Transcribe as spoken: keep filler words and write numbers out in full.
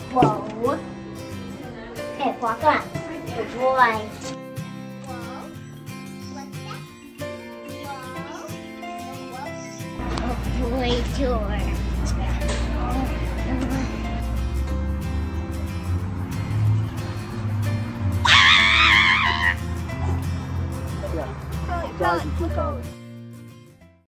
Whoa. Okay, walk on. Good boy. Oh boy, tour. Yeah. Guys, keep going.